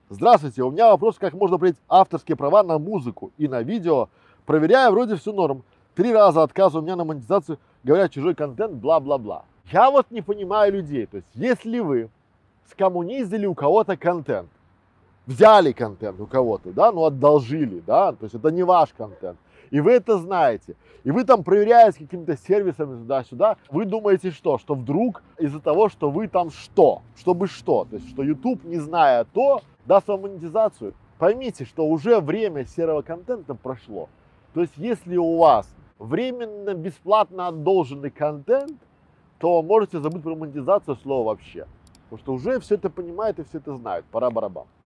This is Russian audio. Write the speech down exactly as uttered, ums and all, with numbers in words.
Здравствуйте, у меня вопрос, как можно проверить авторские права на музыку и на видео. Проверяю, вроде все норм. Три раза отказываю у меня на монетизацию, говорят, чужой контент, бла-бла-бла. Я вот не понимаю людей. То есть, если вы скоммунизили у кого-то контент, взяли контент у кого-то, да, ну одолжили, да, то есть это не ваш контент, и вы это знаете, и вы там проверяете какими-то сервисами туда-сюда, вы думаете что? Что вдруг из-за того, что вы там что? Чтобы что? То есть, что YouTube, не зная то, даст вам монетизацию. Поймите, что уже время серого контента прошло. То есть, если у вас временно бесплатно одолженный контент, то можете забыть про монетизацию слова вообще. Потому что уже все это понимают и все это знают. Пора барабан.